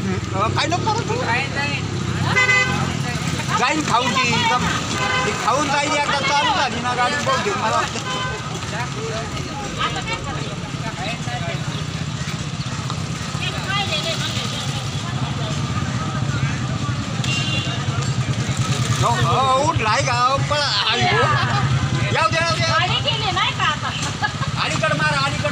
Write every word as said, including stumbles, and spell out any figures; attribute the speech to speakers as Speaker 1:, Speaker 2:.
Speaker 1: काय नको करू जाईन खाऊन ती ती खाऊन जाईल आता चालू झाली ना गाडी बहुतेक मला वाटतं उठलाय का पण येऊ द्या अलीकडे मारा अलीकडे